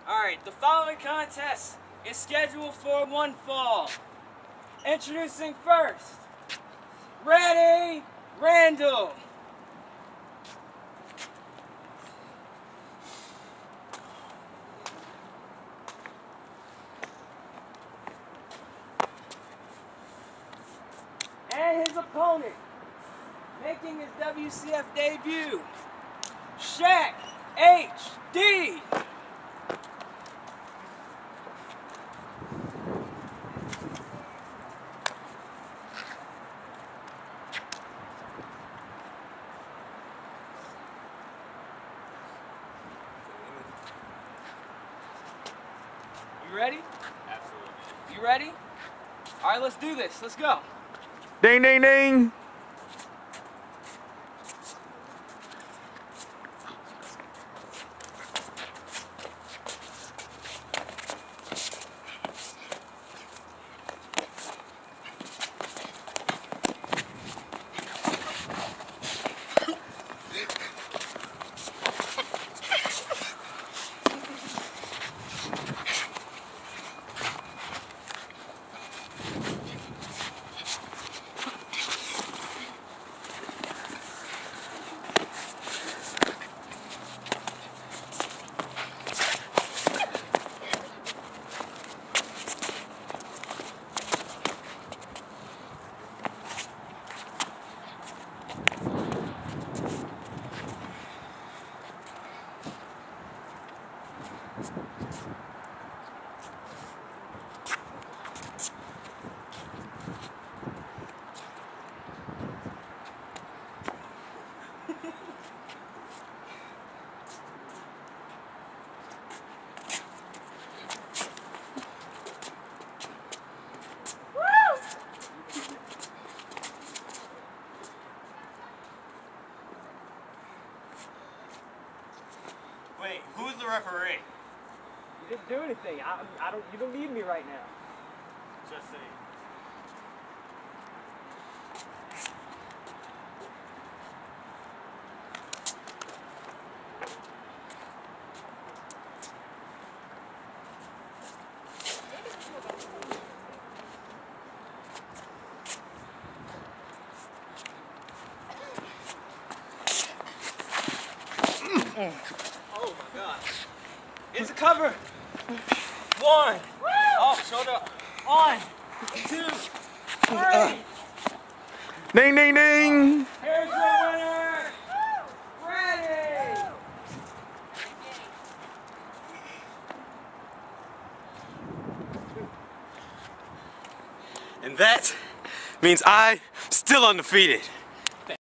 Alright, the following contest is scheduled for one fall. Introducing first, Ratty Randall. And his opponent, making his WCF debut, Shaq HD. You ready? Absolutely. You ready? All right, let's do this. Let's go. Ding, ding, ding. Wait, who's the referee? You didn't do anything. You don't need me right now. Just saying. Oh my God. It's a cover. One. Off, shoulder. On. 2. 3. Ding, ding, ding. Here's your winner. Ready. And that means I'm still undefeated.